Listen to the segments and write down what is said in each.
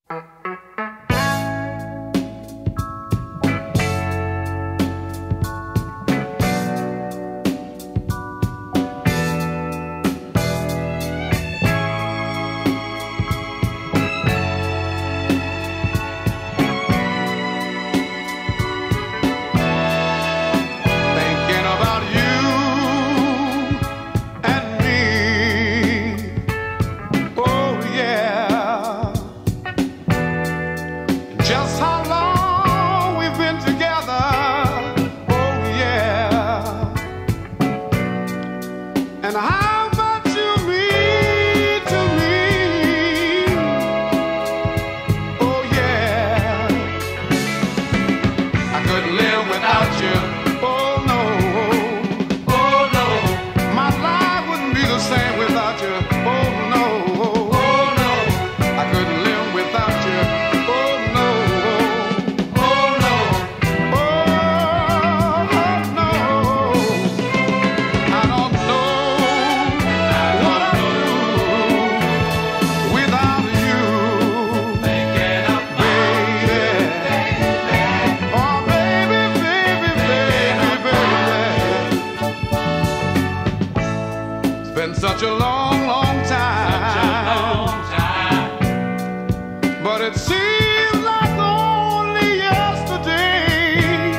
Just how long we've been together, oh yeah, and how much you mean to me, oh yeah. I couldn't live without you, oh no, oh no. My life wouldn't be the same without you, oh no, oh no. I couldn't live without you. Been such a long, long time, but it seems like only yesterday.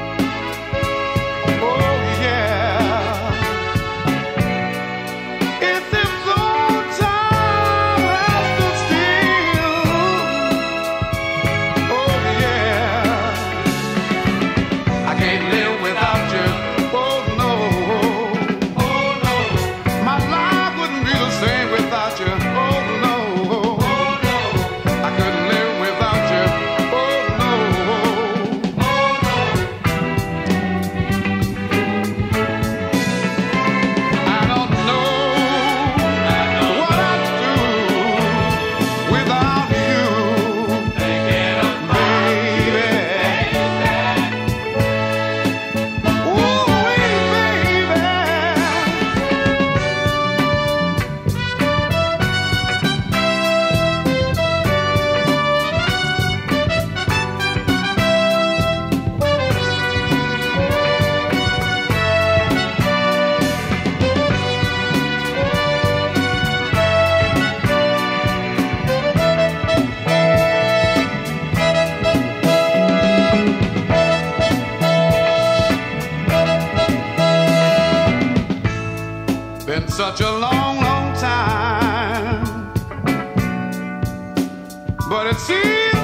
Oh yeah, it seems all time has stood still. Oh yeah, I can't live without you. Oh no. Without you, oh no, oh no, I couldn't live without you, oh no, oh no. I don't know what I'd do without you, thinking of baby. Ooh, baby. Been such a long, long time, but it seems